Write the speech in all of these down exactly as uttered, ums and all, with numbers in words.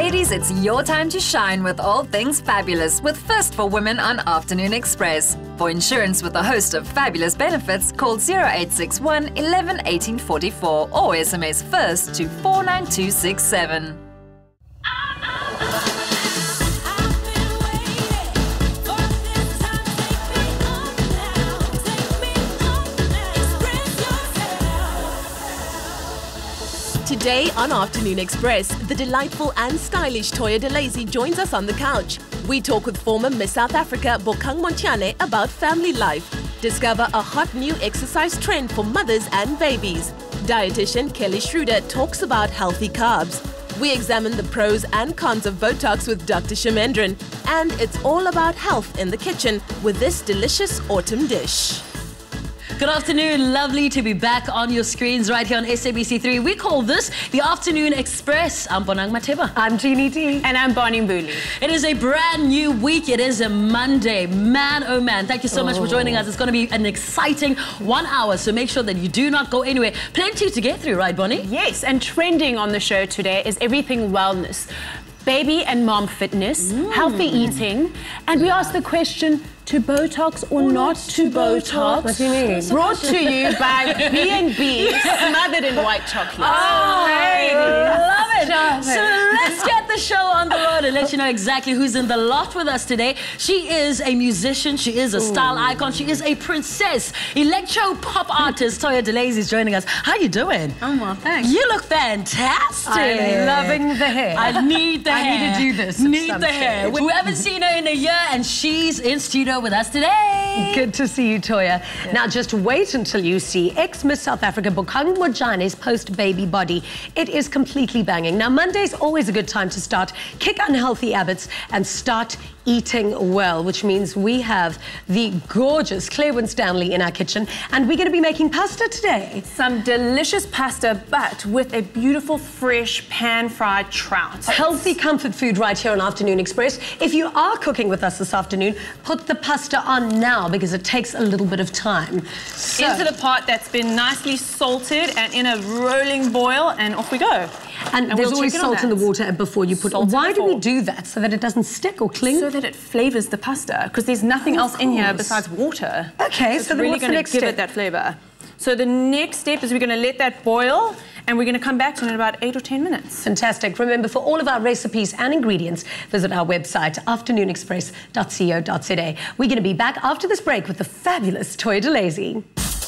Ladies, it's your time to shine with all things fabulous with First for Women on Afternoon Express. For insurance with a host of fabulous benefits, call zero eight six one, eleven, eighteen forty-four or S M S FIRST to four nine two six seven. Today on Afternoon Express, the delightful and stylish Toya Delazy joins us on the couch. We talk with former Miss South Africa Bokang Montjane about family life. Discover a hot new exercise trend for mothers and babies. Dietitian Schreuder talks about healthy carbs. We examine the pros and cons of Botox with Dr Chamendran. And it's all about health in the kitchen with this delicious autumn dish. Good afternoon, lovely to be back on your screens right here on S A B C three. We call this the Afternoon Express. I'm Bokang Montjane. I'm Jeannie T. And I'm Bonnie Mbuli. It is a brand new week. It is a Monday. Man, oh man, thank you so oh. much for joining us. It's going to be an exciting one hour, so make sure that you do not go anywhere. Plenty to get through, right, Bonnie? Yes, and trending on the show today is everything wellness. Baby and mom fitness, mm. healthy eating, and we ask the question, to Botox or, or not to Botox? What do you mean? Brought to you by B and B, smothered in white chocolate. Oh, hey, love it. Stop so it. let's get the show on the road and let you know exactly who's in the loft with us today. She is a musician, she is a style Ooh. icon, she is a princess, electro pop artist. Toya Delazy is joining us. How you doing? I'm well, thanks. You look fantastic. I'm loving the hair. I need the I hair. I need to do this. Need the hair. We haven't seen her in a year and she's in studio with us today. Good to see you, Toya. Yeah. Now, just wait until you see ex-Miss South Africa Bokang Motjane's post-baby body. It is completely banging. Now, Monday's always a good time to start, kick unhealthy habits and start eating well, which means we have the gorgeous Claire Winstanley in our kitchen, and we're going to be making pasta today. Some delicious pasta, but with a beautiful, fresh, pan-fried trout. Healthy comfort food right here on Afternoon Express. If you are cooking with us this afternoon, put the pasta on now because it takes a little bit of time. So, into the pot that's been nicely salted and in a rolling boil, and off we go. And, and there's we'll always salt in the water before you put it. Why do we do that? So that it doesn't stick or cling? So that it flavors the pasta, because there's nothing oh, else in here besides water. Okay, so, so it's really going to give it that flavor. So the next step is we're going to let that boil, and we're going to come back to it in about eight or ten minutes. Fantastic. Remember, for all of our recipes and ingredients, visit our website, afternoon express dot co dot za. We're going to be back after this break with the fabulous Toya Delazy.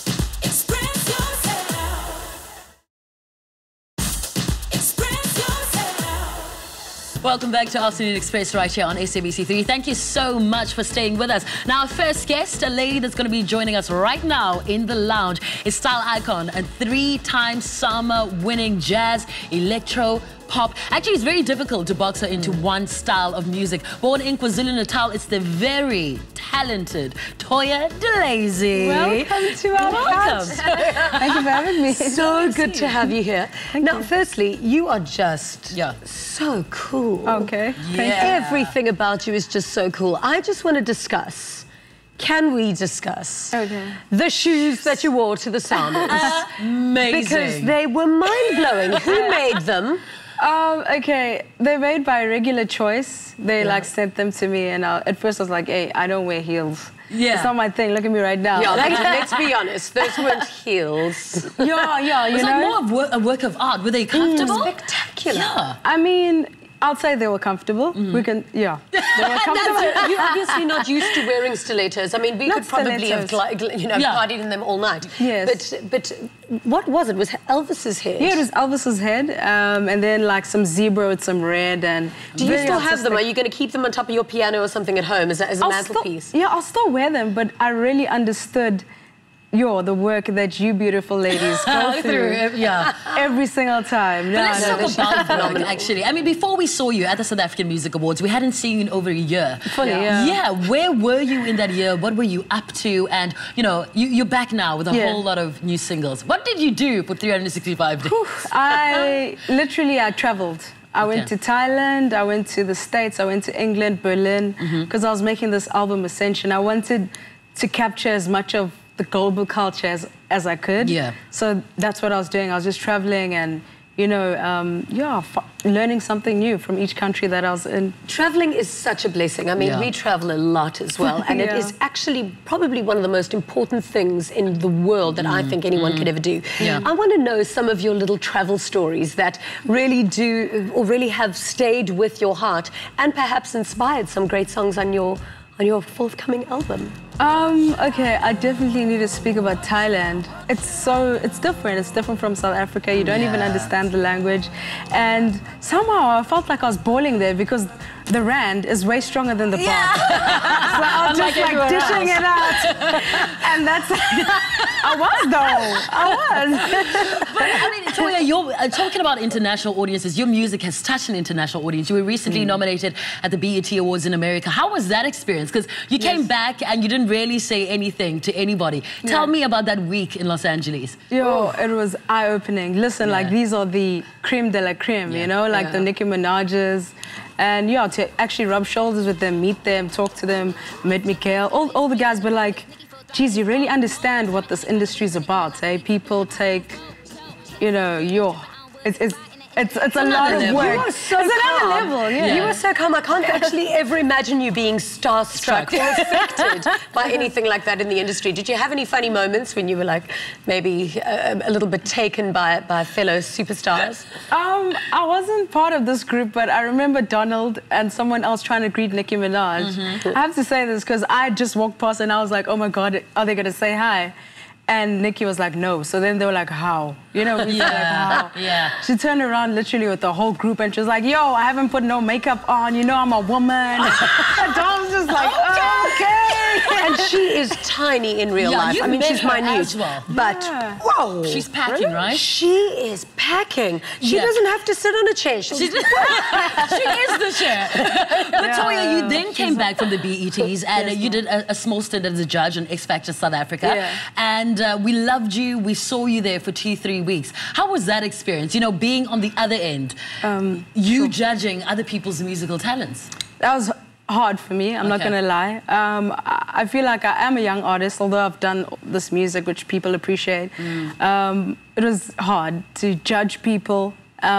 Welcome back to Afternoon Express right here on S A B C three. Thank you so much for staying with us. Now, our first guest, a lady that's going to be joining us right now in the lounge, is style icon and three-time summer-winning jazz, electro, pop. Actually, it's very difficult to box her into mm. one style of music. Born in KwaZulu-Natal, it's the very talented Toya Delazy. Welcome to our Welcome. Thank you for having me. So nice good to have you here. Thank now, you. firstly, you are just yeah. so cool. Okay. Yeah. Everything about you is just so cool. I just want to discuss. Can we discuss okay. the shoes that you wore to the Sounders? Amazing. Because they were mind-blowing. Who made them? Um, okay, they're made by Regular Choice. They yeah. like sent them to me, and I, at first I was like, hey, I don't wear heels. Yeah. It's not my thing. Look at me right now. Yeah, let's, let's be honest. Those weren't heels. Yeah, yeah, you it's know. like more of work, a work of art. Were they comfortable? Mm, spectacular. Yeah. I mean, I'll say they were comfortable. Mm. We can, yeah. They were comfortable. You're obviously not used to wearing stilettos. I mean, we not could probably stilettos. have, you know, yeah. partied in them all night. Yes. But, but what was it? Was Elvis's head? Yeah, it was Elvis's head, um, and then like some zebra with some red and. Do you still artistic. have them? Are you going to keep them on top of your piano or something at home as a, as a I'll mantelpiece? Still, yeah, I'll still wear them, but I really understood. Yo, the work that you beautiful ladies go through, yeah, every single time. But no, let's no, talk about work, actually. I mean, before we saw you at the South African Music Awards, we hadn't seen you in over a year. Fully, yeah. Yeah, where were you in that year? What were you up to? And, you know, you, you're back now with a yeah. whole lot of new singles. What did you do for three hundred sixty-five days? Whew, I literally, I traveled. I okay. went to Thailand, I went to the States, I went to England, Berlin, because mm-hmm. I was making this album Ascension. I wanted to capture as much of the global culture as, as I could. Yeah. So that's what I was doing. I was just traveling and, you know, um, yeah, f learning something new from each country that I was in. Traveling is such a blessing. I mean, Yeah. we travel a lot as well, and Yeah. it is actually probably one of the most important things in the world that I think anyone could ever do. Yeah. I want to know some of your little travel stories that really do, or really have stayed with your heart, and perhaps inspired some great songs on your on your forthcoming album. Um, okay, I definitely need to speak about Thailand. It's so, it's different. It's different from South Africa. You don't even Yeah. understand the language. And somehow I felt like I was boiling there because the rand is way stronger than the baht. So I was just like dishing it out. And that's, I was though, I was. But I mean, Toya, you're uh, talking about international audiences. Your music has touched an international audience. You were recently nominated at the B E T Awards in America. How was that experience? Because you came Yes. back and you didn't really say anything to anybody. Tell Yeah. me about that week in Los Angeles. Yo, it was eye-opening. Listen, Yeah. like these are the creme de la creme, Yeah. you know, like Yeah. the Nicki Minaj's. And yeah, to actually rub shoulders with them, meet them, talk to them, meet Mikhail, all, all the guys, but like, geez, you really understand what this industry is about, eh? People take, you know, yo, it's, it's, it's, it's a lot of level. work. You are so it's calm. another level, yeah. You are so calm. I can't actually ever imagine you being starstruck or affected by anything like that in the industry. Did you have any funny moments when you were like maybe a, a little bit taken by, by fellow superstars? Um, I wasn't part of this group, but I remember Donald and someone else trying to greet Nicki Minaj. Mm-hmm. I have to say this because I just walked past and I was like, oh my God, are they going to say hi? And Nicki was like, no. So then they were like, how? You know, we Yeah, were like, how? yeah. She turned around literally with the whole group and she was like, yo, I haven't put no makeup on. You know, I'm a woman. And Dom was just like, okay. And she is tiny in real Yeah, life. you I mean, met she's her minute. as well. But, Yeah. whoa. She's packing, right? She is packing. She Yeah. doesn't have to sit on a chair. She'll She, she is the chair. But Yeah, Toya, you yeah. then came back from the B E Ts and uh, you did a, a small stint as a judge on X Factor South Africa. Yeah. And uh, we loved you. We saw you there for two, three weeks. How was that experience? You know, being on the other end, Um, you judging other people's musical talents. That was hard for me, I'm not Okay. gonna lie. Um, I I feel like I am a young artist, although I've done this music which people appreciate. Um, it was hard to judge people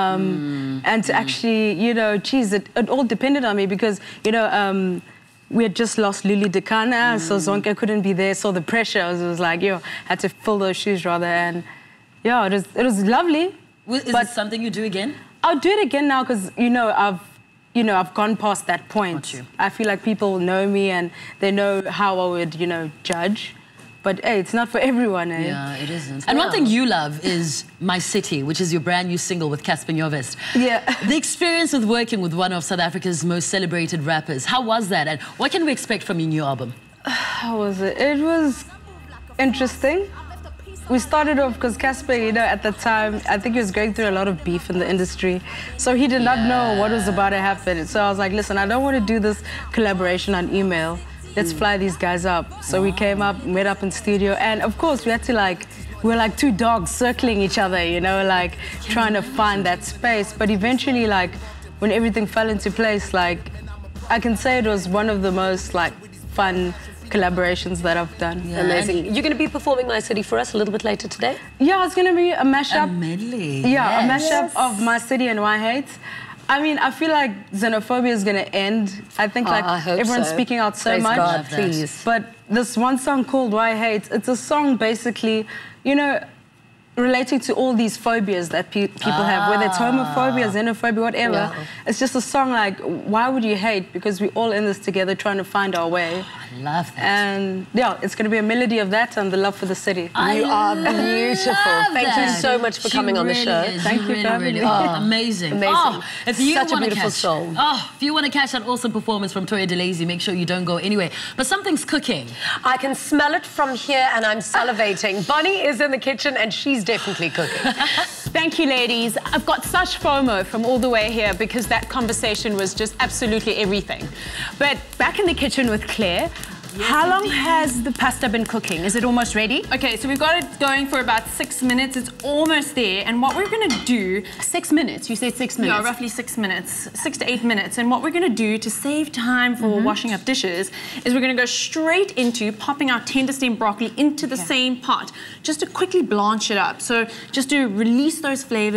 um, and to actually, you know, geez, it, it all depended on me because, you know, um, we had just lost Luli Dekana, so Zonke couldn't be there, so the pressure was, was like, yo, had to fill those shoes rather, and yeah, it was, it was lovely. Is But- it something you do again? I'll do it again now because, you know, I've, you know, I've gone past that point. Got you. I feel like people know me and they know how I would, you know, judge. But, hey, it's not for everyone, eh? Yeah, it isn't. And one thing you love is My City, which is your brand new single with Casper Nyovest. Yeah. The experience with working with one of South Africa's most celebrated rappers, how was that? And what can we expect from your new album? How was it? It was interesting. We started off because Casper, you know, at the time, I think he was going through a lot of beef in the industry. So he did not know what was about to happen. So I was like, listen, I don't want to do this collaboration on email. Let's fly these guys up. So we came up, met up in studio. And of course, we had to like, we were like two dogs circling each other, you know, like trying to find that space. But eventually, like, when everything fell into place, like, I can say it was one of the most, like, fun collaborations that I've done. Yeah. Amazing. You're going to be performing My City for us a little bit later today? Yeah, it's going to be a mashup. A medley. Yeah, yes. a mashup of My City and Why Hate. I mean, I feel like xenophobia is going to end. I think like Oh, I hope everyone's so. speaking out so Praise much. God, Love that. please. But this one song called Why Hate, it's a song basically, you know, relating to all these phobias that pe people have, whether it's homophobia, xenophobia, whatever. Yeah. It's just a song like, why would you hate? Because we're all in this together trying to find our way. I love that. And yeah, it's going to be a melody of that and the love for the city. I You are love beautiful. Thank you that. so much for She coming on the really show. is. Thank She you really, for having really me. are. Amazing. Amazing. Oh, if you Such a wanna beautiful catch, soul. Oh, if you want to catch that awesome performance from Toya Delazy, make sure you don't go anywhere. But something's cooking. I can smell it from here and I'm salivating. Bonnie is in the kitchen and she's definitely cooking. Thank you, ladies. I've got such FOMO from all the way here because that conversation was just absolutely everything. But back in the kitchen with Claire, how long has the pasta been cooking? Is it almost ready? Okay, so we've got it going for about six minutes. It's almost there. And what we're gonna do, Six minutes. You said six minutes. yeah, roughly six minutes, six to eight minutes. And what we're gonna do to save time for Mm-hmm. washing up dishes is we're gonna go straight into popping our tenderstem broccoli into the same pot, just to quickly blanch it up. So just to release those flavors,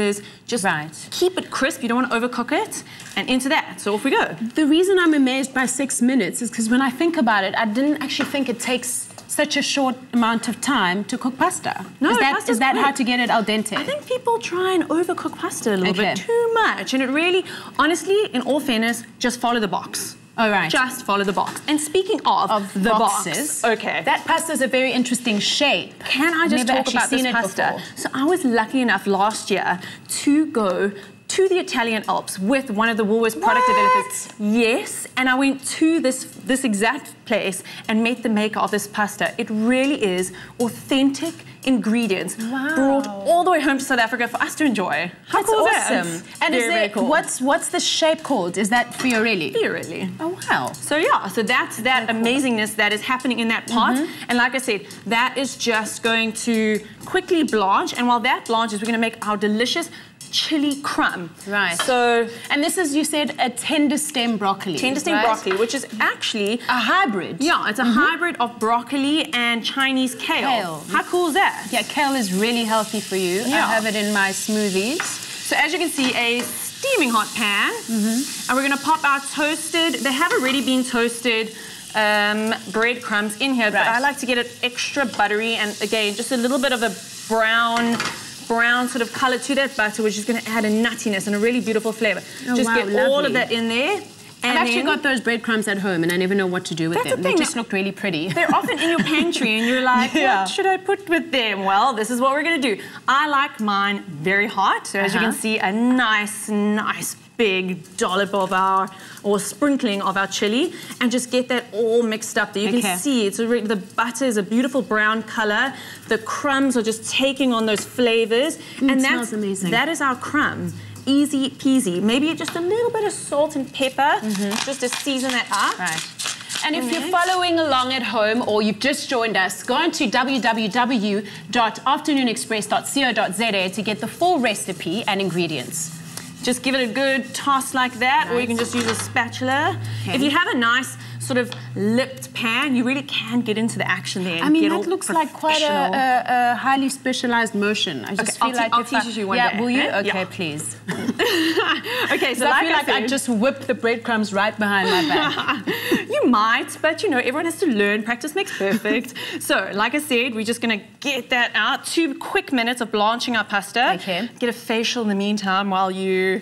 Just right. keep it crisp. You don't want to overcook it. And into that. So off we go. The reason I'm amazed by six minutes is because when I think about it, I didn't actually think it takes such a short amount of time to cook pasta. No, is that, pasta's is that quick. how to get it al dente? I think people try and overcook pasta a little Okay. bit too much. And it really, honestly, in all fairness, just follow the box. All right. Just follow the box. And speaking of, Of the boxes. box. Okay. That pasta is a very interesting shape. Can I just Never talk actually about this seen it pasta? before. So I was lucky enough last year to go to the Italian Alps with one of the Woolworths product developers. Yes, and I went to this this exact place and met the maker of this pasta. It really is authentic ingredients Wow. brought all the way home to South Africa for us to enjoy. How That's cool is that? awesome. And very, is there, very cool. what's what's the shape called? Is that fiorelli? Fiorelli. Oh wow. So yeah, so that's that amazingness that is happening in that pot. Mm-hmm. And like I said, that is just going to quickly blanch. And while that blanches, we're going to make our delicious chili crumb. Right. So, and this is, you said, a tender stem broccoli. tender stem right? broccoli, which is actually A hybrid. yeah, it's a mm-hmm. hybrid of broccoli and Chinese kale. Kale. How cool is that? Yeah, kale is really healthy for you. Yeah. I have it in my smoothies. So as you can see, a steaming hot pan, mm-hmm. and we're going to pop our toasted. They have already been toasted. Um, breadcrumbs in here, right. But I like to get it extra buttery and again, just a little bit of a brown. brown sort of color to that butter, which is going to add a nuttiness and a really beautiful flavor. Oh, just wow, get lovely. all of that in there. And I've actually then, got those breadcrumbs at home and I never know what to do with That's them. the thing, They just look really pretty. they're often in your pantry and you're like, Yeah. what should I put with them? Well, this is what we're going to do. I like mine very hot. So as Uh-huh. you can see, a nice, nice big dollop of our, or sprinkling of our chili, and just get that all mixed up there. You Okay. can see it's a re the butter is a beautiful brown color. The crumbs are just taking on those flavors. Mm, and it that's, smells amazing. That is our crumb. Easy peasy. Maybe just a little bit of salt and pepper, mm-hmm. just to season that up. Right. And if And you're then- following along at home or you've just joined us, go on to w w w dot afternoon express dot co dot z a to get the full recipe and ingredients. Just give it a good toss like that, or you can just use a spatula. Okay. If you have a nice sort of lipped pan, you really can get into the action there. And I mean, get that all looks like quite a, professional. a, a highly specialized motion. I just Okay, feel I'll te- like I'll if teach I, you one yeah, day, will you? eh? Okay, Yeah. please. Okay, so So like I feel like I said- just whipped the breadcrumbs right behind my back. You might, but you know, everyone has to learn. Practice makes perfect. So, like I said, we're just gonna get that out. Two quick minutes of blanching our pasta. Okay. Get a facial in the meantime while you,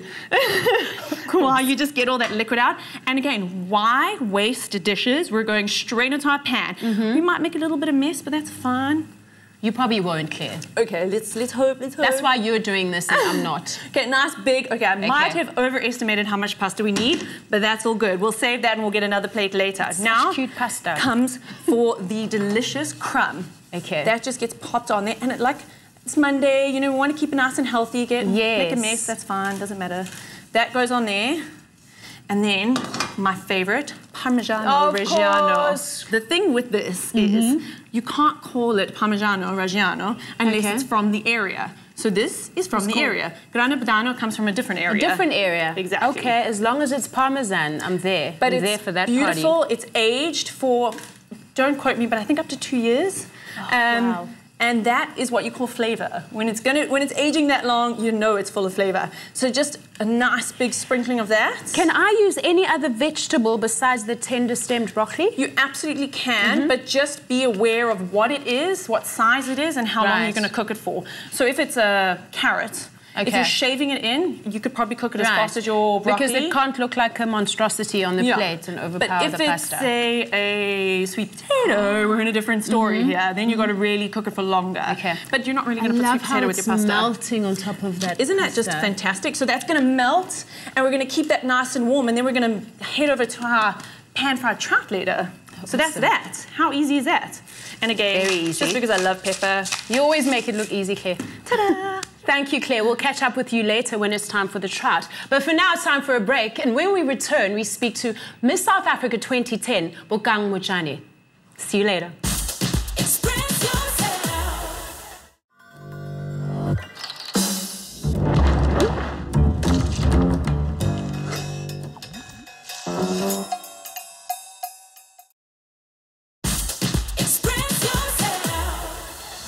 while you just get all that liquid out. And again, why waste dishes? We're going straight into our pan. Mm-hmm. We might make a little bit of mess, but that's fine. You probably won't, Claire. Okay, let's let's hope. Let's hope. That's why you're doing this and I'm not. Okay, nice big. Okay, I might Okay. have overestimated how much pasta we need, but that's all good. We'll save that and we'll get another plate later. Such now cute pasta. comes for the delicious crumb. Okay. That just gets popped on there, and it like it's Monday. You know, we want to keep it nice and healthy. Get make a Yes. mess. That's fine. Doesn't matter. That goes on there. And then my favorite, Parmigiano Of Reggiano. course. The thing with this mm-hmm. is you can't call it Parmigiano Reggiano unless Okay. it's from the area. So this is from the cool. area. Grana Padano comes from a different A area. different area. Exactly. Okay, as long as it's Parmesan, I'm there. But I'm it's there for that beautiful. party. It's aged for, don't quote me, but I think up to two years. Oh, um, wow. And that is what you call flavor. When it's gonna, when it's aging that long, you know it's full of flavor. So just a nice big sprinkling of that. Can I use any other vegetable besides the tender stemmed broccoli? You absolutely can, Mm-hmm. but just be aware of what it is, what size it is, and how long Right. you're going to cook it for. So if it's a carrot, if Okay. you're shaving it in, you could probably cook it as Right. fast as your broccoli. Because it can't look like a monstrosity on the Yeah. plate and overpower But if the it's, pasta. say, a sweet potato, we're in a different story Mm-hmm. here. Then you've got to really cook it for longer. Okay. But you're not really I going to put love sweet how potato with it's your pasta. melting on top of that Isn't that just pasta. fantastic? So that's going to melt, and we're going to keep that nice and warm, and then we're going to head over to our pan-fried trout later. So that's Awesome. that. How easy is that? And again, Very easy. just because I love pepper. You always make it look easy, Claire. Ta-da! Thank you, Claire. We'll catch up with you later when it's time for the trout. But for now, it's time for a break. And when we return, we speak to Miss South Africa twenty ten, Bokang Motjane. See you later.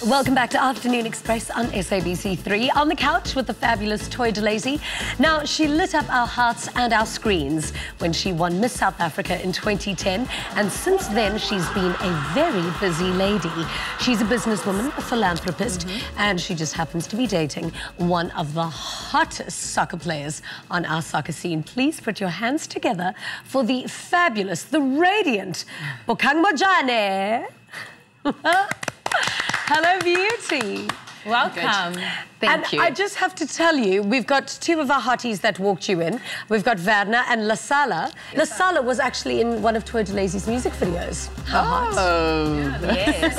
Welcome back to Afternoon Express on S A B C three. On the couch with the fabulous Toya Delazy. Now, she lit up our hearts and our screens when she won Miss South Africa in twenty ten. And since then, she's been a very busy lady. She's a businesswoman, a philanthropist, mm-hmm. and she just happens to be dating one of the hottest soccer players on our soccer scene. Please put your hands together for the fabulous, the radiant Bokang Motjane. Hello, beauty. Welcome. Thank and you. I just have to tell you, we've got two of our hotties that walked you in. We've got Verna and La Sala. La Sala was actually in one of Toya Delazy's music videos. How hot? Oh. Yes.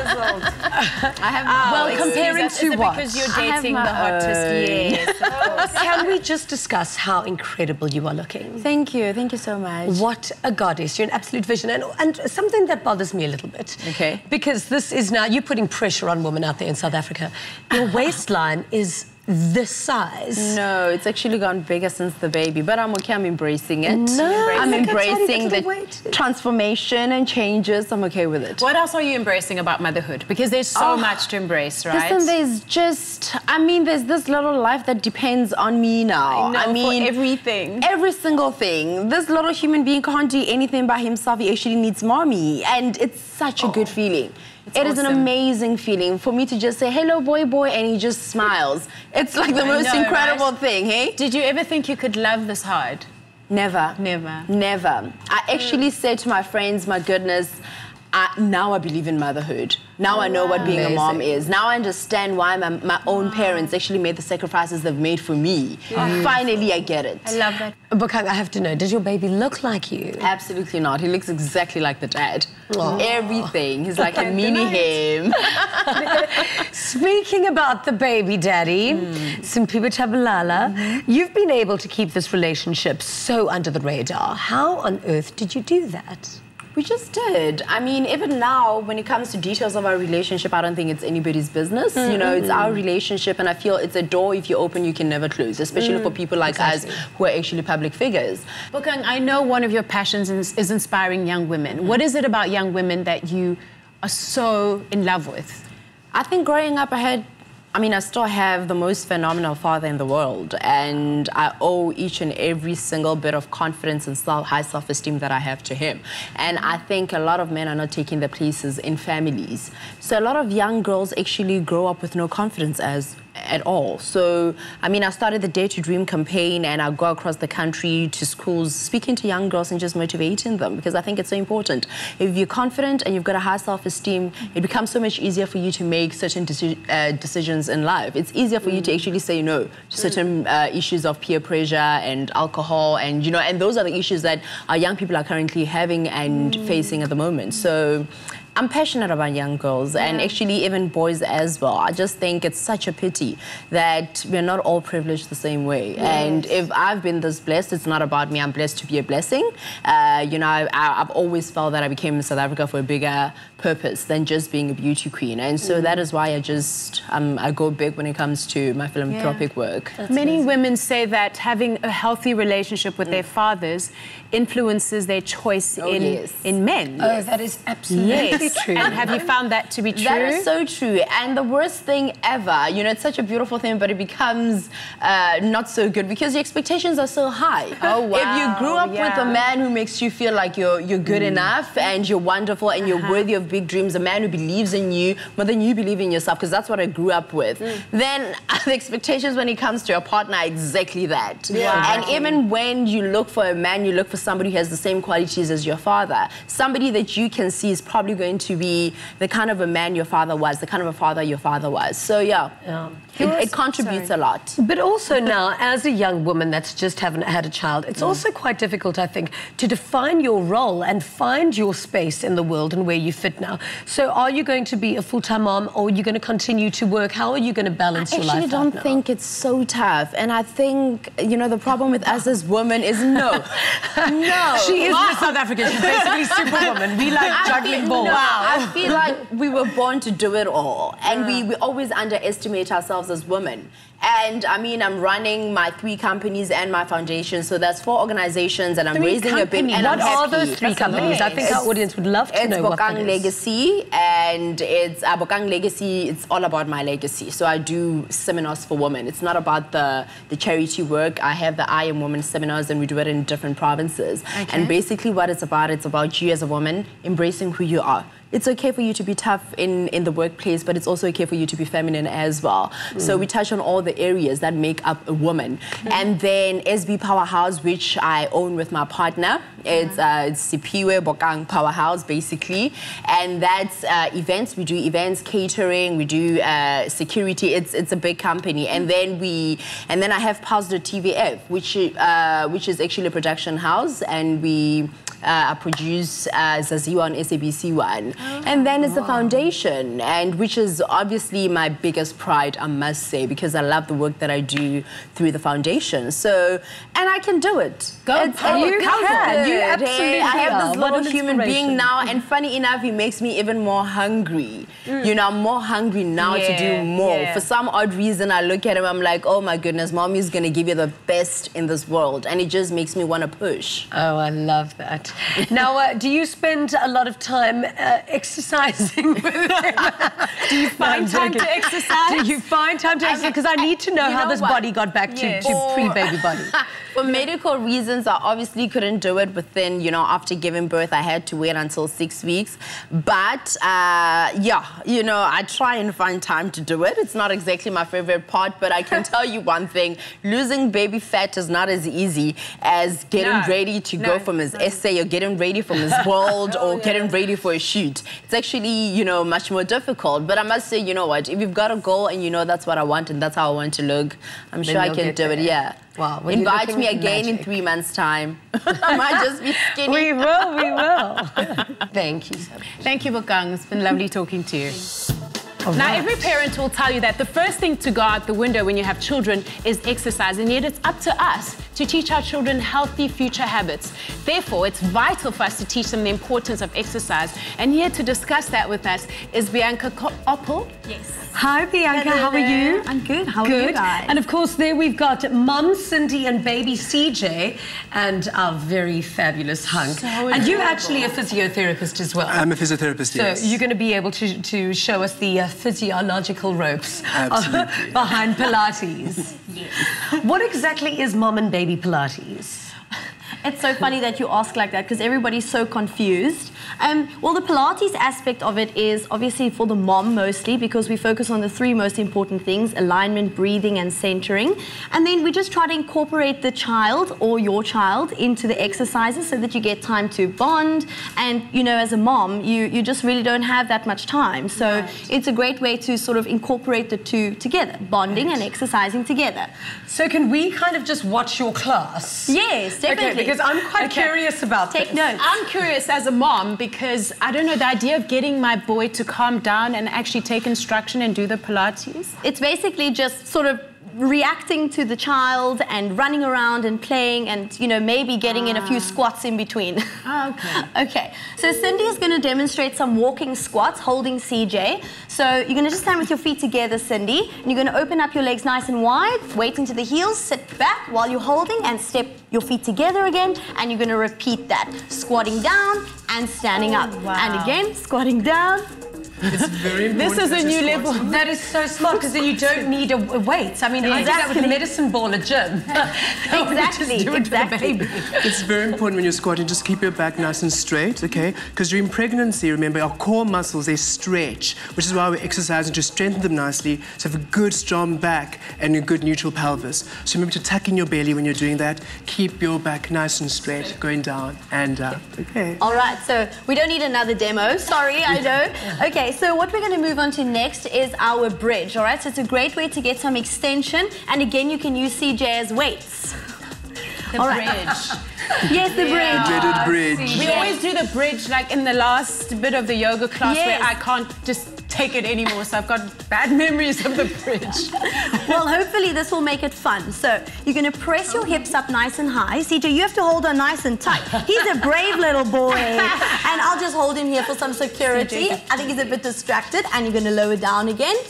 I have my Well, own. comparing Is to it what? because you're I have dating my the hottest? own. Yes, of course. Can we just discuss how incredible you are looking? Thank you. Thank you so much. What a goddess. You're an absolute vision. And, and something that bothers me a little bit. Okay. Because this is now, you're putting pressure on women out there in South Africa. Your waistline is this size. No, it's actually gone bigger since the baby, but I'm okay. I'm embracing it. No, I'm look, I tell you, embracing the the weight. transformation and changes. I'm okay with it. What else are you embracing about motherhood? Because there's so Oh, much to embrace, right? Listen, there's just, I mean, there's this little life that depends on me now. I know, I mean, for everything. Every single thing. This little human being can't do anything by himself. He actually needs mommy. And it's such a good feeling. It's It is an awesome. amazing feeling for me to just say, hello, boy, boy, and he just smiles. It's like the I most know, incredible right? thing, hey? Did you ever think you could love this hard? Never. Never. Never. I actually said to my friends, my goodness, I, now I believe in motherhood. Now I know what being a mom Amazing. is. Now I understand why my, my own parents actually made the sacrifices they've made for me. Finally, I get it. I love that. Bokang, I have to know, does your baby look like you? Absolutely not. He looks exactly like the dad. Aw. Everything. He's like a mini him. Speaking about the baby daddy, Simpiwe Chabalala, you've been able to keep this relationship so under the radar. How on earth did you do that? We just did. I mean, even now, when it comes to details of our relationship, I don't think it's anybody's business. Mm-hmm. You know, it's our relationship, and I feel it's a door, if you open, you can never close, especially mm. for people like Exactly. us who are actually public figures. Bokang, I know one of your passions is, is inspiring young women. Mm-hmm. What is it about young women that you are so in love with? I think growing up, I had, I mean, I still have the most phenomenal father in the world, and I owe each and every single bit of confidence and self, high self-esteem that I have to him. And I think a lot of men are not taking their places in families. So a lot of young girls actually grow up with no confidence as at all. So, I mean, I started the Dare to Dream campaign, and I go across the country to schools speaking to young girls and just motivating them, because I think it's so important. If you're confident and you've got a high self-esteem, it becomes so much easier for you to make certain deci uh, decisions in life. It's easier for mm. you to actually say no to certain uh, issues of peer pressure and alcohol, and, you know, and those are the issues that our young people are currently having and mm. facing at the moment. So I'm passionate about young girls, yeah. and actually even boys as well. I just think it's such a pity that we're not all privileged the same way. Yes. And if I've been this blessed, it's not about me. I'm blessed to be a blessing. Uh, you know, I, I've always felt that I became in South Africa for a bigger purpose than just being a beauty queen. And so mm. that is why I just, um, I go big when it comes to my philanthropic yeah. work. That's Many amazing. women say that having a healthy relationship with mm. their fathers influences their choice oh, in, yes. in men. Oh, yes. That is absolutely yes. true. And have you found that to be true? That is so true. And the worst thing ever, you know, it's such a beautiful thing, but it becomes uh, not so good because your expectations are so high. Oh, wow. If you grew up yeah. with a man who makes you feel like you're, you're good mm. enough and you're wonderful and you're uh-huh. worthy of big dreams, a man who believes in you more than you believe in yourself, because that's what I grew up with, mm. then the expectations when it comes to a partner are exactly that. Yeah. And even when you look for a man, you look for somebody who has the same qualities as your father. Somebody that you can see is probably going to be the kind of a man your father was, the kind of a father your father was. So yeah, yeah. It, it contributes Sorry. a lot. But also now, as a young woman that's just haven't had a child, it's mm. also quite difficult, I think, to define your role and find your space in the world and where you fit now. So are you going to be a full-time mom, or are you going to continue to work? How are you going to balance I your life? I actually don't now? think it's so tough. And I think, you know, the problem with us as women is no. no. She is Miss South Africa. She's basically Superwoman. We like I juggling feel, balls. No, I feel like we were born to do it all. And yeah. we, we always underestimate ourselves as women. And I mean, I'm running my three companies and my foundation, so that's four organizations, and I'm three raising a big. And what I'm are happy. those three That's companies? amazing. I think it's, our audience would love to it's know Bokang what that is. Legacy, and it's uh, Bokang Legacy. It's all about my legacy. So I do seminars for women. It's not about the the charity work. I have the I Am Woman seminars, and we do it in different provinces. Okay. And basically, what it's about, it's about you as a woman embracing who you are. It's okay for you to be tough in, in the workplace, but it's also okay for you to be feminine as well. Mm. So we touch on all the areas that make up a woman. Mm. And then S B Powerhouse, which I own with my partner. It's, uh, it's Sipiwe Bokang Powerhouse, basically. And that's uh, events. We do events, catering, we do uh, security. It's, it's a big company. And then we, and then I have Pulse T V F, which, uh, which is actually a production house. And we uh, produce uh, Zaziwa on S A B C one. Oh, and then it's wow. the foundation, and which is obviously my biggest pride, I must say, because I love the work that I do through the foundation. So, and I can do it. Go, it's, you it can. You absolutely hey, I have this are. little human being now, and funny enough, he makes me even more hungry. Mm. You know, I'm more hungry now yeah, to do more. Yeah. For some odd reason, I look at him, I'm like, oh my goodness, mommy's going to give you the best in this world. And it just makes me want to push. Oh, I love that. Now, uh, do you spend a lot of time uh, exercising with him? Do you find no, time to exercise? Do you find time to exercise? Because I need to know you how know this what? body got back to, yes. to pre-baby body. For medical reasons, I obviously couldn't do it within, you know, after giving birth, I had to wait until six weeks. But, uh, yeah, you know, I try and find time to do it. It's not exactly my favorite part, but I can tell you one thing. Losing baby fat is not as easy as getting no. ready to no. go from his essay or getting ready from his world oh, or yeah. getting ready for a shoot. It's actually, you know, much more difficult. But I must say, you know what, if you've got a goal and you know that's what I want and that's how I want to look, I'm then sure I can do there. it, yeah. Wow, well, invite me again magic. in three months' time. I might just be skinny. We will, we will. Thank you so much. Thank you, Bokang. It's been lovely talking to you. All now, right. every parent will tell you that the first thing to go out the window when you have children is exercise, and yet it's up to us to teach our children healthy future habits. Therefore, it's vital for us to teach them the importance of exercise. And here to discuss that with us is Bianca Oppel. Yes. Hi, Bianca. Hello how are there. you? I'm good. How good. are you guys? And of course, there we've got Mum Cindy and baby C J and our very fabulous Hunk. So and adorable. You're actually a physiotherapist as well. I'm a physiotherapist, so yes. So you're going to be able to, to show us the uh, physiological ropes Absolutely. behind Pilates. Yes. What exactly is Mum and Baby Pilates? It's so funny that you ask like that because everybody's so confused. Um, well, the Pilates aspect of it is obviously for the mom mostly because we focus on the three most important things, alignment, breathing, and centering. And then we just try to incorporate the child or your child into the exercises so that you get time to bond. And, you know, as a mom, you, you just really don't have that much time. So right. it's a great way to sort of incorporate the two together, bonding right. and exercising together. So can we kind of just watch your class? Yes, definitely. Okay, because I'm quite okay. curious about Take this. notes. I'm curious as a mom because, I don't know, the idea of getting my boy to calm down and actually take instruction and do the Pilates. It's basically just sort of reacting to the child and running around and playing and, you know, maybe getting ah. in a few squats in between. Oh, okay. Okay, so Cindy is going to demonstrate some walking squats holding C J. So you're going to just stand with your feet together, Cindy, and you're going to open up your legs nice and wide, wait into the heels, sit back while you're holding and step your feet together again, and you're going to repeat that. Squatting down and standing oh, up. Wow. And again, squatting down. It's very important. This is a new level. That is so smart because then you don't need a, a weight. I mean, exactly. I do that with a medicine ball at gym. Exactly, do it exactly. For the baby. It's very important when you're squatting, just keep your back nice and straight, okay? Because during pregnancy, remember, our core muscles, they stretch, which is why we're exercising to strengthen them nicely, so have a good, strong back and a good neutral pelvis. So remember to tuck in your belly when you're doing that. Keep your back nice and straight, going down and up, okay? All right, so we don't need another demo. Sorry, I know. Okay. So what we're going to move on to next is our bridge, all right? So it's a great way to get some extension, and again, you can use C J as weights. The all bridge. Right. Yes, the bridge. The dreaded bridge. We yes. always do the bridge like in the last bit of the yoga class yes. where I can't just take it anymore, so I've got bad memories of the bridge. Well, hopefully this will make it fun. So you're going to press your hips up nice and high. C J, you have to hold on nice and tight. He's a brave little boy. And I'll just hold him here for some security. I think he's a bit distracted. And you're going to lower down again.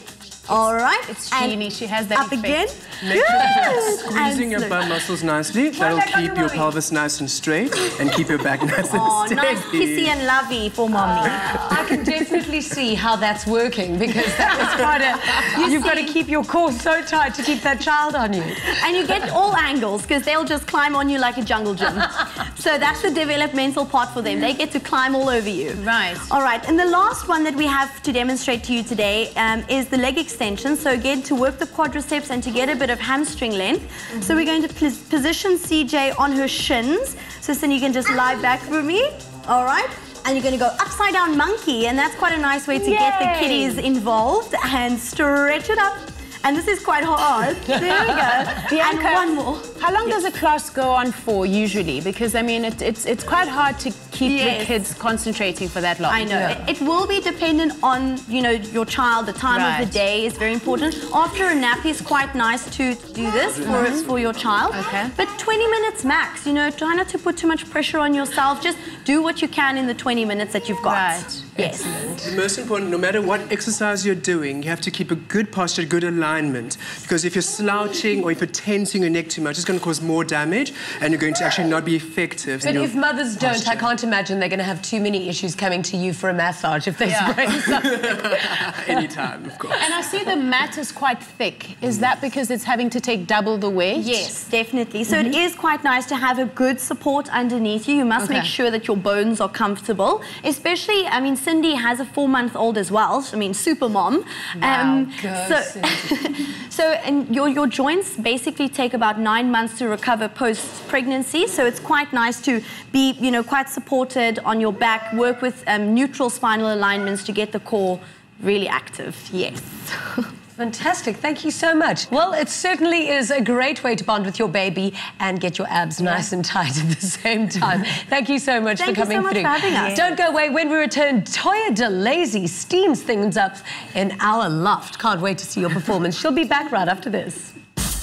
All right. It's Jeannie. She has that Up effect. again. Make sure you're squeezing And your slow. bum muscles nicely. That'll keep your pelvis nice and straight and keep your back nice and Oh, steady. nice kissy and lovey for mommy. I can definitely see how that's working because that is quite a... You you've got to see- keep your core so tight to keep that child on you. And you get all angles because they'll just climb on you like a jungle gym. So that's the developmental part for them. They get to climb all over you. Right. All right. And the last one that we have to demonstrate to you today um, is the leg extension. So again, to work the quadriceps and to get a bit of hamstring length. Mm-hmm. So we're going to pos position C J on her shins. So then you can just lie back for me. All right. And you're going to go upside down monkey. And that's quite a nice way to Yay. get the kiddies involved and stretch it up. And this is quite hard. There we go. Bianca, And one more. How long does a class go on for usually? Because I mean, it, it's it's quite hard to keep Yes. the kids concentrating for that long. I know. It, it will be dependent on, you know, your child. The time Right. of the day is very important. After a nap is quite nice to do this for, for your child. Okay. But twenty minutes max, you know, try not to put too much pressure on yourself. Just do what you can in the twenty minutes that you've got. Right. Yes. The most important, no matter what exercise you're doing, you have to keep a good posture, good alignment. Because if you're slouching or if you're tensing your neck too much, it's going to cause more damage and you're going to actually not be effective. But in your if mothers don't, I posture. can't imagine they're going to have too many issues coming to you for a massage if they Yeah. sprain something. Anytime, of course. And I see the mat is quite thick. Is that because it's having to take double the weight? Yes, definitely. So it is quite nice to have a good support underneath you. You must Okay. make sure that your bones are comfortable. Especially, I mean, Cindy has a four-month-old as well. I mean, super mom. Wow, go, so, Cindy. so, and your your joints basically take about nine months to recover post-pregnancy. So it's quite nice to be, you know, quite supported on your back. Work with um, neutral spinal alignments to get the core really active. Yes. Fantastic. Thank you so much. Well, it certainly is a great way to bond with your baby and get your abs nice and tight at the same time. Thank you so much Thank for you so coming much through. for having us. Don't go away. When we return, Toya Delazy steams things up in our loft. Can't wait to see your performance. She'll be back right after this.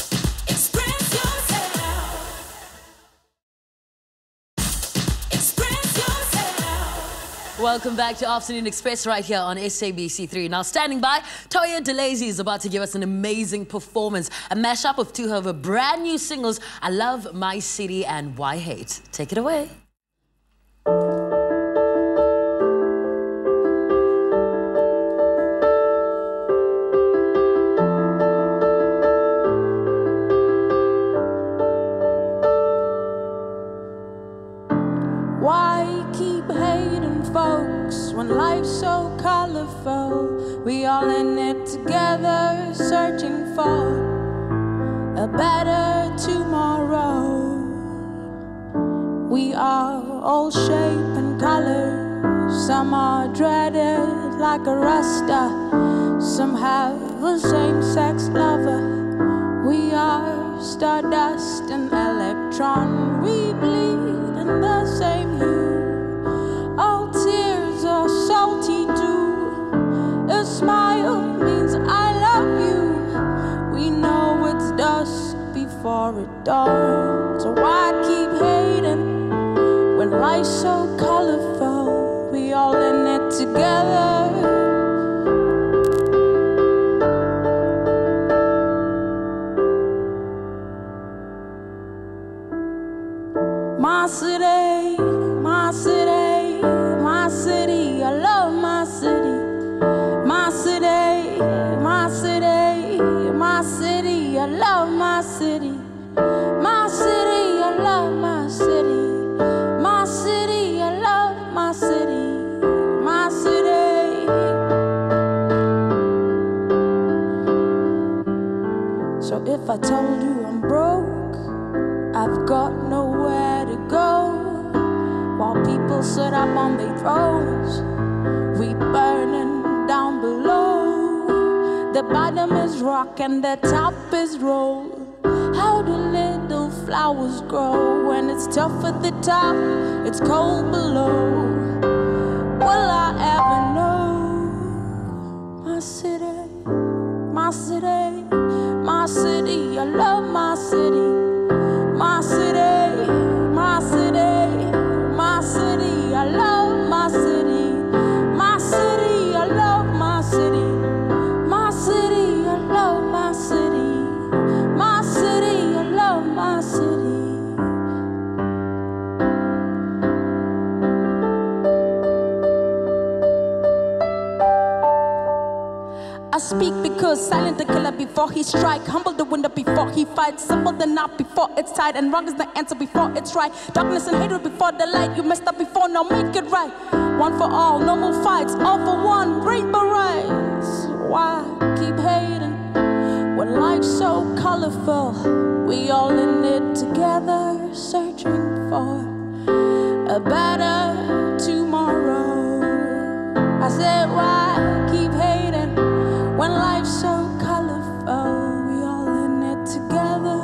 Welcome back to Afternoon Express right here on S A B C three. Now, standing by, Toya Delazy is about to give us an amazing performance. A mashup of two of her brand new singles, I Love My City and Why Hate. Take it away. Why keep hating folks when life's so colorful? We all in it together, searching for a better tomorrow. We are all shape and color. Some are dreaded like a rasta. Some have a same-sex lover. We are stardust and electron. We bleed in the same hue. All tears are salty too. A smile means I love you. We know it's dusk before it dawns. So why keep hating when life's so colorful? We all in it together. My city, my city, my city, I love my city. My city, my city, my city, I love my city. My city, I love my city. My city, I love my city. My city. So if I told you I'm broke, I've got nowhere to go. While people sit up on their thrones, we burning down below. The bottom is rock and the top is roll. How do little flowers grow when it's tough at the top, it's cold below? Will I ever know? My city, my city, my city, I love my city. My city, my city, my city, I love my city. My city, I love my city. My city, I speak because silent the killer before he strike. Humble the winner before he fights. Simple the knot before it's tied. And wrong is the answer before it's right. Darkness and hatred before the light. You messed up before, now make it right. One for all, no more fights. All for one, rainbow rise. Why keep hating when life's so colorful? We all in it together, searching for a better tomorrow. I said, why keep hating when life's so colorful? We all in it together.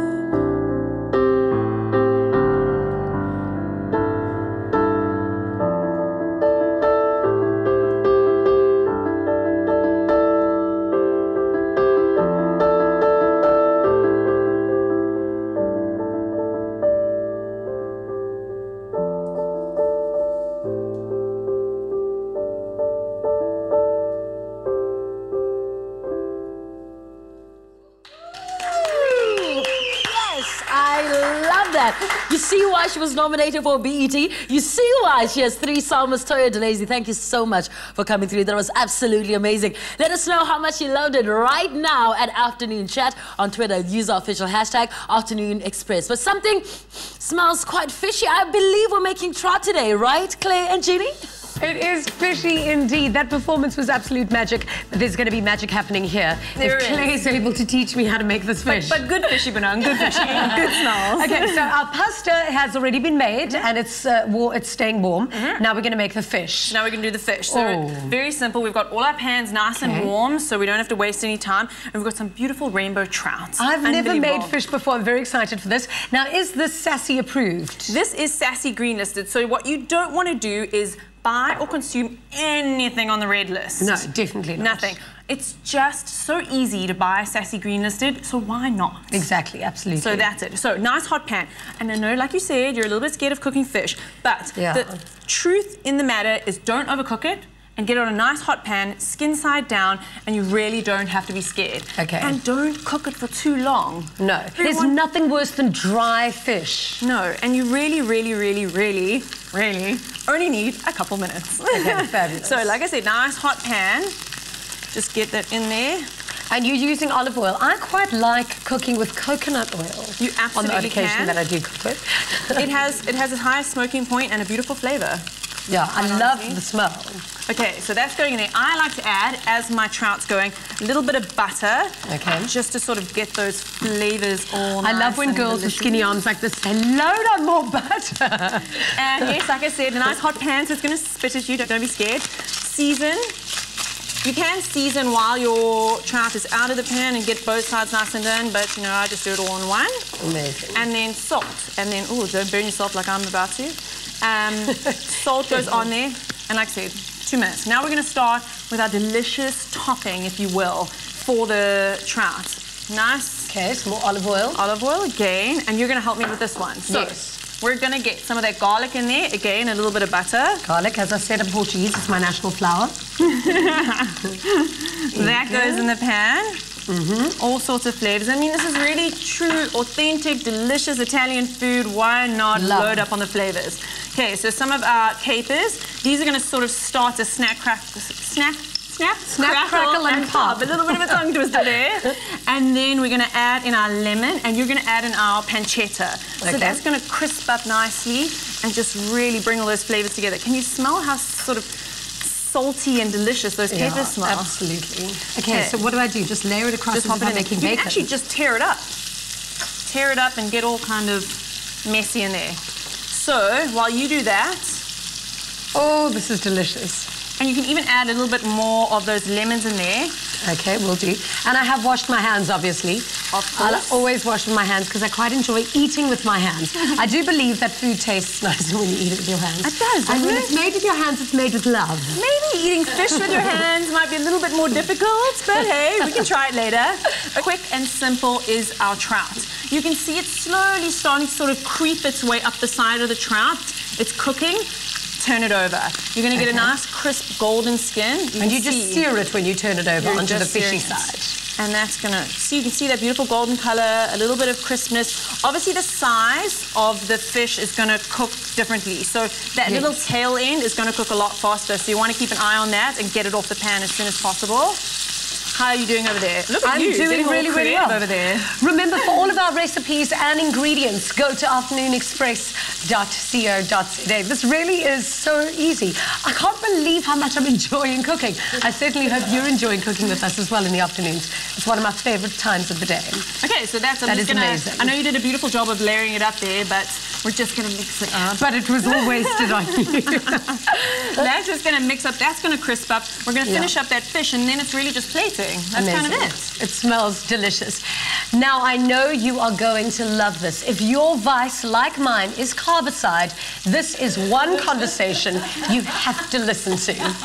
You see why she was nominated for B E T. You see why she has three Salmas. Toya Delazy, thank you so much for coming through. That was absolutely amazing. Let us know how much you loved it right now at Afternoon Chat on Twitter. Use our official hashtag Afternoon Express. But something smells quite fishy. I believe we're making trout today, right, Claire and Jeannie? It is fishy indeed. That performance was absolute magic. But there's going to be magic happening here. There if Claire is able to teach me how to make this fish. But, but good fishy, Benang. Good fishy. Good smells. Okay, so our pasta has already been made, mm-hmm. and it's uh, war it's staying warm. Mm-hmm. Now we're going to make the fish. Now we're going to do the fish. So oh. very simple. We've got all our pans nice okay. and warm, so we don't have to waste any time. And we've got some beautiful rainbow trout. I've never made fish before. I'm very excited for this. Now, is this SASSY approved? This is SASSY green listed. So what you don't want to do is buy or consume anything on the red list. No, definitely not. Nothing. It's just so easy to buy SASSY green listed, so why not? Exactly, absolutely. So that's it. So nice hot pan. And I know, like you said, you're a little bit scared of cooking fish, but yeah. the truth in the matter is don't overcook it and get it on a nice hot pan, skin side down, and you really don't have to be scared. Okay. And don't cook it for too long. No. Everyone... There's nothing worse than dry fish. No, and you really, really, really, really, really only need a couple minutes. Okay, fabulous. So, like I said, nice hot pan. Just get that in there. And you're using olive oil. I quite like cooking with coconut oil. You absolutely on the odd occasion can. that I do cook with. it has it has a high smoking point and a beautiful flavour. Yeah, I love the smell. Okay, so that's going in there. I like to add, as my trout's going, a little bit of butter. Okay. Just to sort of get those flavours all I nice love when girls delicious. with skinny arms like this say, load on more butter. And yes, like I said, a nice hot pan, so it's going to spit at you. Don't, don't be scared. Season. You can season while your trout is out of the pan and get both sides nice and done, but, you know, I just do it all in one. Amazing. And then salt. And then, oh, don't burn yourself like I'm about to. Um, salt goes on there, and like I said, two minutes. Now we're going to start with our delicious topping, if you will, for the trout. Nice. Okay, some more olive oil. Olive oil again, and you're going to help me with this one. So yes. We're going to get some of that garlic in there. Again, a little bit of butter. Garlic, as I said in Portuguese, it's my national flower. That goes in the pan. Mm-hmm. All sorts of flavors. I mean, this is really true, authentic, delicious Italian food. Why not Love. load up on the flavors? Okay, so some of our capers. These are going to sort of start to snack, crack, snap, snap, snap, crackle, crackle, and, and pop. pop. A little bit of a tongue twister there. And then we're going to add in our lemon, and you're going to add in our pancetta. Okay. So that's going to crisp up nicely and just really bring all those flavors together. Can you smell how sort of salty and delicious those yeah, capers smell? Absolutely. Okay, okay, so what do I do? Just layer it across just as if I'm making bacon? You can actually just tear it up. Tear it up and get all kind of messy in there. So, while you do that... Oh, this is delicious. And you can even add a little bit more of those lemons in there. Okay, will do. And I have washed my hands, obviously. Of course. I'll always wash my hands because I quite enjoy eating with my hands. I do believe that food tastes nicer when you eat it with your hands. It does, And when it? it's made with your hands, it's made with love. Maybe eating fish with your hands might be a little bit more difficult, but hey, we can try it later. Quick and simple is our trout. You can see it slowly starting to sort of creep its way up the side of the trout. It's cooking. Turn it over. You're going to get okay. a nice crisp golden skin. You and you see, just sear it when you turn it over You're onto the fishy side. And that's going to, see, you can see that beautiful golden color, a little bit of crispness. Obviously the size of the fish is going to cook differently. So that yes. little tail end is going to cook a lot faster. So you want to keep an eye on that and get it off the pan as soon as possible. How are you doing over there? Look at I'm you. doing really, really well. Over there. Remember, for all of our recipes and ingredients, go to afternoon express dot co dot za. This really is so easy. I can't believe how much I'm enjoying cooking. I certainly hope you're enjoying cooking with us as well in the afternoons. It's one of my favorite times of the day. Okay, so that's I'm that just is gonna, amazing. I know you did a beautiful job of layering it up there, but we're just gonna mix it up. But it was all wasted on you. That's just gonna mix up. That's gonna crisp up. We're gonna finish Yeah. up that fish, and then it's really just plating. That's Amazing. kind of it. It smells delicious. Now, I know you are going to love this. If your vice, like mine, is carbicide, this is one conversation you have to listen to.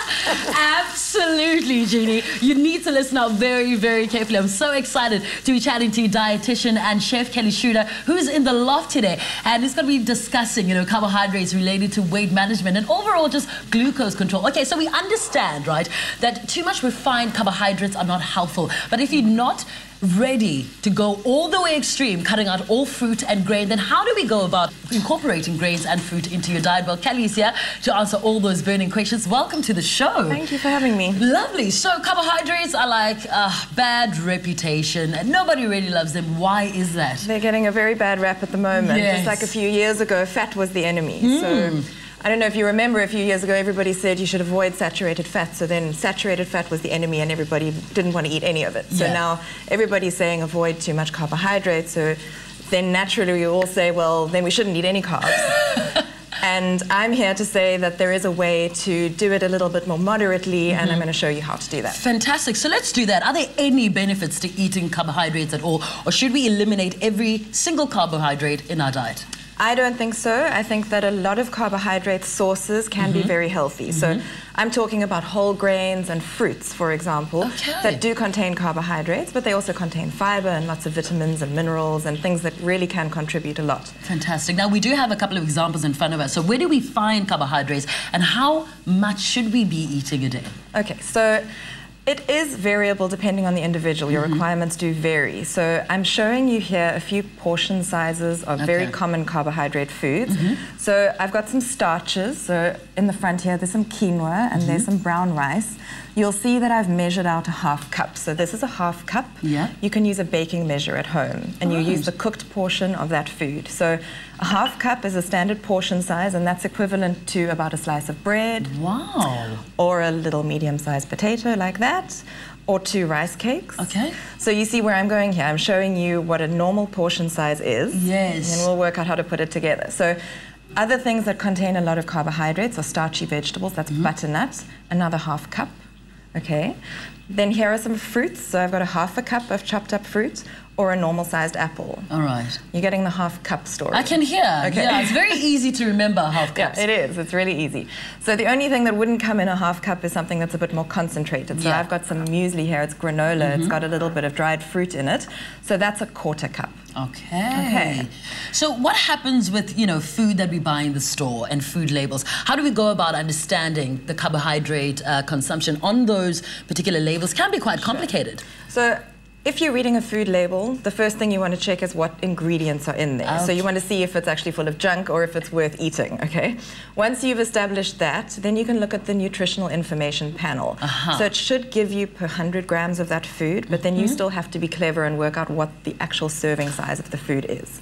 Absolutely, Jeannie. You need to listen out very, very carefully. I'm so excited to be chatting to dietitian and chef Kelly Schreuder, who's in the loft today, and he's going to be discussing, you know, carbohydrates related to weight management and overall just glucose control. Okay, so we understand, right, that too much refined carbohydrates are not helpful, but if you're not ready to go all the way extreme, cutting out all fruit and grain, then how do we go about incorporating grains and fruit into your diet? Well, Kelly is here to answer all those burning questions. Welcome to the show. Thank you for having me. Lovely. So carbohydrates are like a bad reputation and nobody really loves them. Why is that? They're getting a very bad rap at the moment. Yes. Just like a few years ago, fat was the enemy. Mm. So I don't know if you remember, a few years ago, everybody said you should avoid saturated fat. So then saturated fat was the enemy and everybody didn't want to eat any of it. So Yeah. now everybody's saying avoid too much carbohydrates. So then naturally we all say, well, then we shouldn't eat any carbs. And I'm here to say that there is a way to do it a little bit more moderately, mm-hmm. and I'm going to show you how to do that. Fantastic. So let's do that. Are there any benefits to eating carbohydrates at all, or should we eliminate every single carbohydrate in our diet? I don't think so. I think that a lot of carbohydrate sources can mm-hmm. be very healthy. Mm-hmm. So I'm talking about whole grains and fruits, for example, okay. that do contain carbohydrates, but they also contain fiber and lots of vitamins and minerals and things that really can contribute a lot. Fantastic. Now, we do have a couple of examples in front of us. So where do we find carbohydrates and how much should we be eating a day? Okay, so it is variable depending on the individual. Your mm-hmm. requirements do vary. So I'm showing you here a few portion sizes of okay. very common carbohydrate foods. Mm-hmm. So I've got some starches. So in the front here, there's some quinoa and mm-hmm. there's some brown rice. You'll see that I've measured out a half cup. So this is a half cup. Yeah. You can use a baking measure at home and right. you use the cooked portion of that food. So a half cup is a standard portion size and that's equivalent to about a slice of bread. Wow. Or a little medium-sized potato like that. Or two rice cakes. Okay. So you see where I'm going here. I'm showing you what a normal portion size is. Yes. And then we'll work out how to put it together. So other things that contain a lot of carbohydrates are starchy vegetables. That's mm-hmm. butternut, another half cup. Okay, then here are some fruits. So I've got a half a cup of chopped up fruit or a normal sized apple. All right. You're getting the half cup story. I can hear. Okay. Yeah, it's very easy to remember half cups. Yeah, it is. It's really easy. So the only thing that wouldn't come in a half cup is something that's a bit more concentrated. So yeah. I've got some muesli here. It's granola. Mm-hmm. It's got a little bit of dried fruit in it. So that's a quarter cup. Okay. Okay. So what happens with, you know, food that we buy in the store and food labels? How do we go about understanding the carbohydrate uh, consumption on those particular labels? Can be quite complicated. So if you're reading a food label, the first thing you want to check is what ingredients are in there. Okay. So you want to see if it's actually full of junk or if it's worth eating, okay? Once you've established that, then you can look at the nutritional information panel. Uh-huh. So it should give you per one hundred grams of that food, but mm-hmm. then you still have to be clever and work out what the actual serving size of the food is.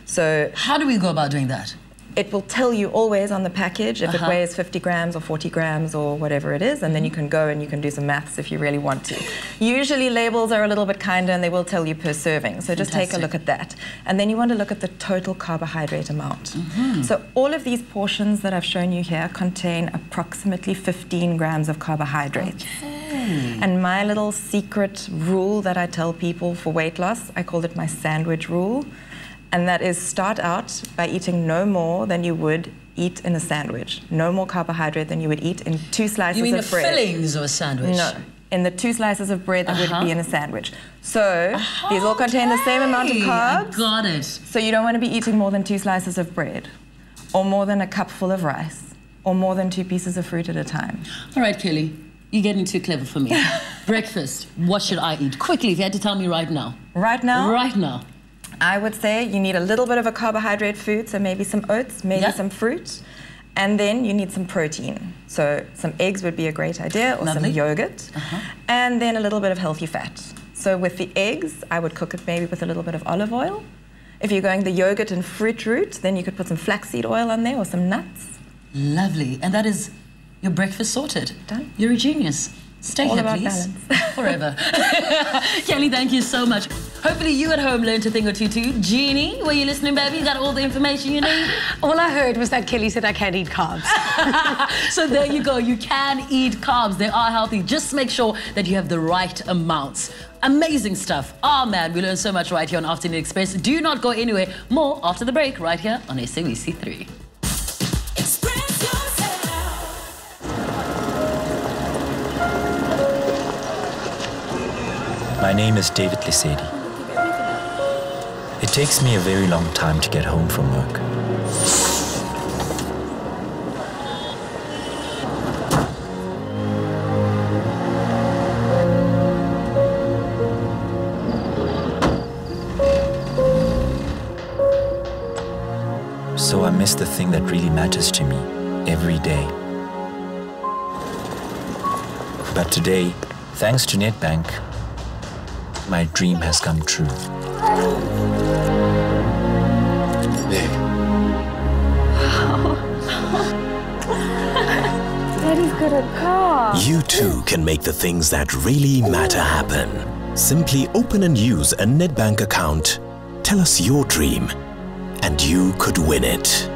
So how do we go about doing that? It will tell you always on the package if uh-huh. it weighs fifty grams or forty grams or whatever it is, and then you can go and you can do some maths if you really want to. Usually labels are a little bit kinder and they will tell you per serving, so just Fantastic. Take a look at that. And then you want to look at the total carbohydrate amount. Mm-hmm. So all of these portions that I've shown you here contain approximately fifteen grams of carbohydrates. Okay. And my little secret rule that I tell people for weight loss, I call it my sandwich rule. And that is start out by eating no more than you would eat in a sandwich. No more carbohydrate than you would eat in two slices of bread. You mean the bread. Fillings of a sandwich? No, in the two slices of bread that uh-huh. would be in a sandwich. So uh-huh. these all contain the same amount of carbs. I got it. So you don't want to be eating more than two slices of bread, or more than a cup full of rice, or more than two pieces of fruit at a time. All right, Kelly. You're getting too clever for me. Breakfast, what should I eat? Quickly, if you had to tell me right now. Right now? Right now. I would say you need a little bit of a carbohydrate food, so maybe some oats, maybe yeah. some fruit. And then you need some protein. So some eggs would be a great idea, or Lovely. some yogurt. Uh-huh. And then a little bit of healthy fat. So with the eggs, I would cook it maybe with a little bit of olive oil. If you're going the yogurt and fruit route, then you could put some flaxseed oil on there or some nuts. Lovely. And that is your breakfast sorted. Done. You're a genius. Stay All here, about please. balance. Forever. Kelly, thank you so much. Hopefully you at home learned a thing or two too. Jeannie, were you listening, baby? You got all the information you need? All I heard was that Kelly said I can't eat carbs. So there you go. You can eat carbs. They are healthy. Just make sure that you have the right amounts. Amazing stuff. Oh, man, we learned so much right here on Afternoon Express. Do not go anywhere. More after the break right here on S A B C three. My name is David Lesedi. It takes me a very long time to get home from work. So I miss the thing that really matters to me every day. But today, thanks to Nedbank, my dream has come true. Daddy's good at cars. You too can make the things that really matter happen. Simply open and use a Nedbank account. Tell us your dream, and you could win it.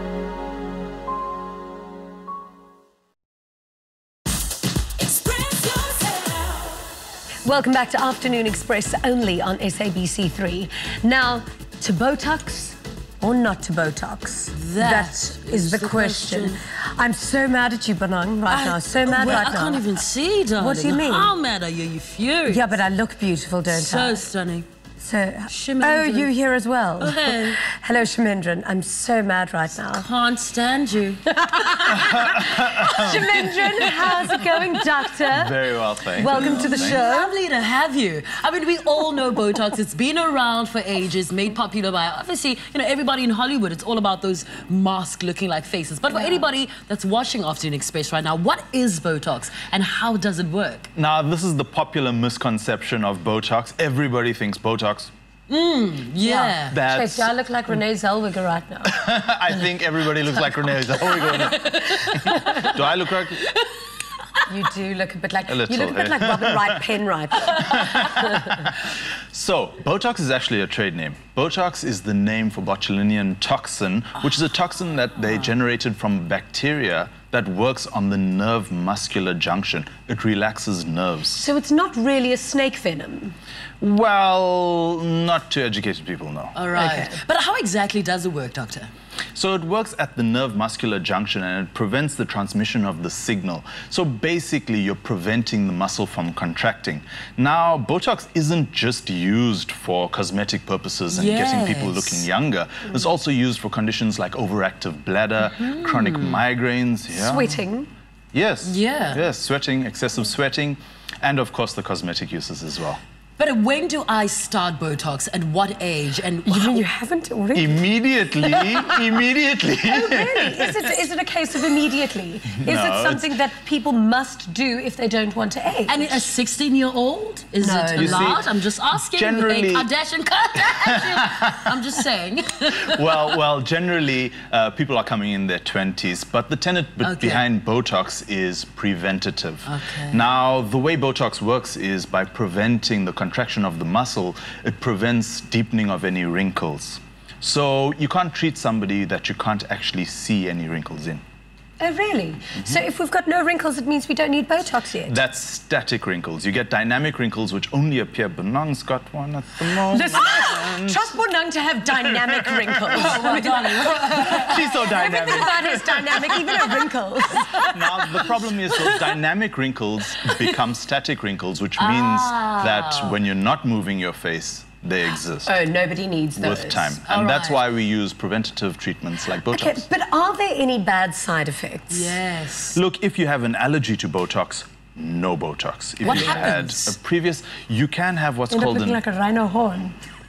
Welcome back to Afternoon Express, only on S A B C three. Now, to Botox or not to Botox? That is, is the, the question. question. I'm so mad at you, Banang, right I, now. So mad well, right I now. I can't even see, darling. What do you mean? How mad are you? You furious? Yeah, but I look beautiful, don't so I? So stunning. So, Chamendran. oh, you here as well? Oh, hey. Hello, Chamendran. I'm so mad right now. Can't stand you. Chamendran, how's it going, doctor? Very well, thanks. Welcome to the Thanks. show. Lovely to have you. I mean, we all know Botox. It's been around for ages, made popular by, obviously, you know, everybody in Hollywood. It's all about those mask-looking like faces. But for Yeah. anybody that's watching Afternoon Express right now, what is Botox and how does it work? Now, this is the popular misconception of Botox. Everybody thinks Botox. Mm, yeah. That's... Chase, do I look like Renee Zellweger right now? I think everybody looks like Renee Zellweger. Do I look like... You do look a bit like... A little, you look a bit yeah. like Robin Wright Penright. So, Botox is actually a trade name. Botox is the name for botulinum toxin, which is a toxin that they generated from bacteria that works on the nerve muscular junction. It relaxes nerves. So it's not really a snake venom? Well, not to educated people, no. All right. Okay. But how exactly does it work, doctor? So it works at the nerve muscular junction and it prevents the transmission of the signal. So basically you're preventing the muscle from contracting. Now, Botox isn't just used for cosmetic purposes and yes. getting people looking younger. Mm. It's also used for conditions like overactive bladder, mm-hmm. chronic migraines. Yeah. Sweating. Yes. Yeah. Yes, sweating, excessive sweating, and of course the cosmetic uses as well. But when do I start Botox? At what age? And you mean you haven't already? Immediately, immediately. Oh, really? Is it, is it a case of immediately? Is No, it something that people must do if they don't want to age? And a sixteen-year-old? Is No. it You allowed? see, I'm just asking. generally- Hey, Kardashian, Kardashian. I'm just saying. well, well, generally, uh, people are coming in their twenties, but the tenet be Okay. behind Botox is preventative. Okay. Now, the way Botox works is by preventing the contraction of the muscle, it prevents deepening of any wrinkles. So you can't treat somebody that you can't actually see any wrinkles in. Oh, really? Mm-hmm. So if we've got no wrinkles, it means we don't need Botox yet? That's static wrinkles. You get dynamic wrinkles, which only appear. Benang's got one at the moment. Listen, trust Bonang to have dynamic wrinkles. Oh, well, darling. She's so dynamic. Everything about her is dynamic, even her wrinkles. Now, the problem is those dynamic wrinkles become static wrinkles, which means Ah. that when you're not moving your face, they exist. Oh, nobody needs those. With time. And All that's right. why we use preventative treatments like Botox. Okay, but are there any bad side effects? Yes. Look, if you have an allergy to Botox, no Botox. If What you happens? had a previous, you can have what's End up called looking an... like a rhino horn.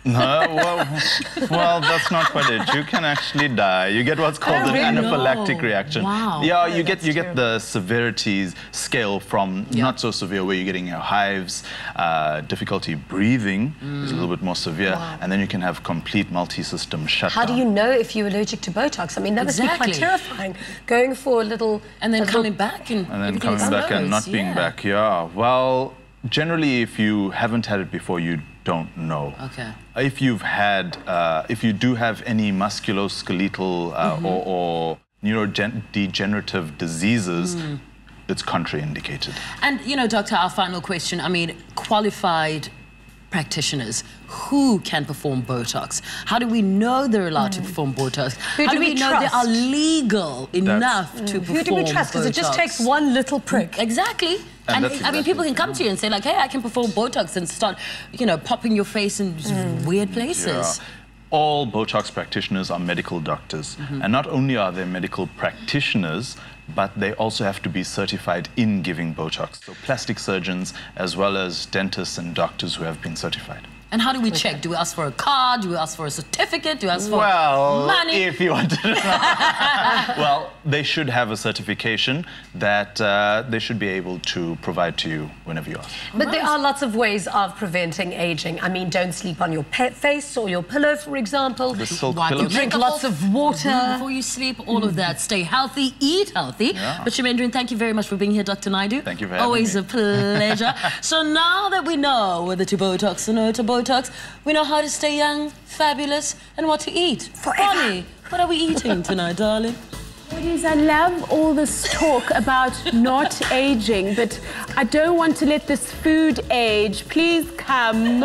No, well, well, that's not quite it. You can actually die. You get what's called an anaphylactic reaction. Wow. Yeah, you get you get the severities scale from yeah. not so severe, where you're getting your hives, uh, difficulty breathing mm. is a little bit more severe, wow. and then you can have complete multi-system shutdown. How do you know if you're allergic to Botox? I mean, that exactly. must be quite terrifying. Going for a little... And then coming little, back and... And then coming back and not yeah. being back, yeah. Well, generally, if you haven't had it before, you don't know. Okay. If you've had, uh, if you do have any musculoskeletal uh, mm-hmm. or, or neurodegenerative diseases, mm. it's contraindicated. And, you know, Doctor, our final question, I mean, qualified practitioners, who can perform Botox? How do we know they're allowed mm. to perform Botox? Who How do, do we, we know trust? they are legal enough That's, to mm. perform Botox? Who do we trust? Because it just takes one little prick. Exactly. And, and exactly I mean, people can come to you and say, like, hey, I can perform Botox, and start, you know, popping your face in mm. weird places. Yeah. All Botox practitioners are medical doctors. Mm-hmm. And not only are they medical practitioners, but they also have to be certified in giving Botox. So plastic surgeons, as well as dentists and doctors who have been certified. And how do we check? Do we ask for a card? Do we ask for a certificate? Do we ask for well, money? If you want to. Well, they should have a certification that uh, they should be able to provide to you whenever you ask. But right. there are lots of ways of preventing aging. I mean, don't sleep on your pet face or your pillow, for example. The silk Wipe pillow. your Drink lots of water before you sleep. All mm. of that. Stay healthy, eat healthy. Yeah. But Chamendran, thank you very much for being here, Doctor Naidu. Thank you for having Always me. a pleasure. So now that we know whether to Botox or no to Botox, we know how to stay young, fabulous, and what to eat. Bonnie, what are we eating tonight, darling? Ladies, I love all this talk about not aging, but I don't want to let this food age. Please come.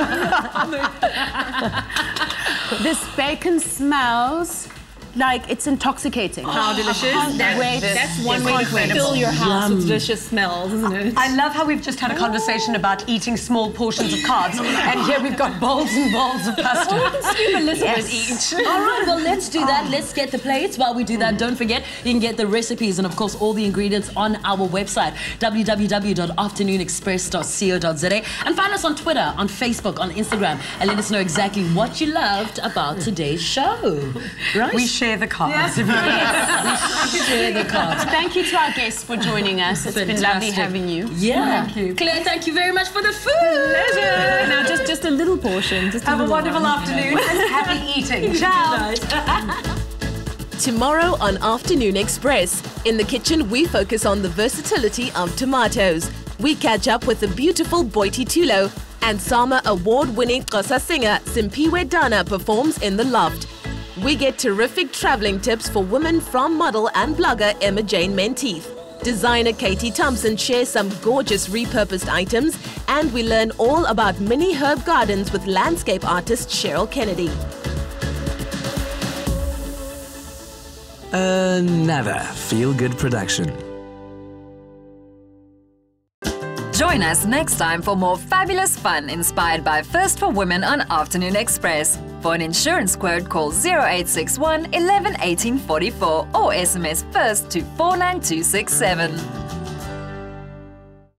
This bacon smells like it's intoxicating. How delicious. That, Wait, that's one way to fill your house with delicious smells, isn't it? I love how we've just had a conversation about eating small portions of carbs, and here we've got bowls and bowls of pasta. Well, we can scoop a little bit each. All right, well, let's do that. Let's get the plates. While we do that, don't forget, you can get the recipes and, of course, all the ingredients on our website, w w w dot afternoon express dot co dot z a, and find us on Twitter, on Facebook, on Instagram, and let us know exactly what you loved about today's show. Right? We share the carbs. Yes. Yes. We share the carbs. Thank you to our guests for joining us. It's Fantastic. been lovely having you. Yeah. Thank you. Claire, thank you very much for the food. Pleasure. Now, just, just a little portion. Just Have a, a wonderful one. afternoon and happy eating. Ciao. Tomorrow on Afternoon Express, in the kitchen we focus on the versatility of tomatoes. We catch up with the beautiful Boiti Tulo, and Sama award-winning Xhosa singer Simpiwe Dana performs in the Loft. We get terrific traveling tips for women from model and blogger Emma Jane Menteith. Designer Katie Thompson shares some gorgeous repurposed items, and we learn all about mini herb gardens with landscape artist Cheryl Kennedy. Another feel-good production. Join us next time for more fabulous fun inspired by First for Women on Afternoon Express. For an insurance quote, call zero eight six one, eleven, eighteen forty-four or S M S FIRST to four nine two six seven.